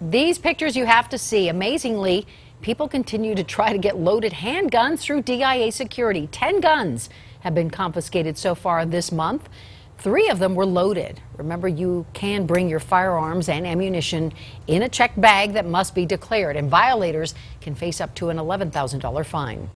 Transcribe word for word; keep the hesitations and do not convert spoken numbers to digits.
These pictures you have to see. Amazingly, people continue to try to get loaded handguns through D I A security. Ten guns have been confiscated so far this month. Three of them were loaded. Remember, you can bring your firearms and ammunition in a checked bag that must be declared, and violators can face up to an eleven thousand dollar fine.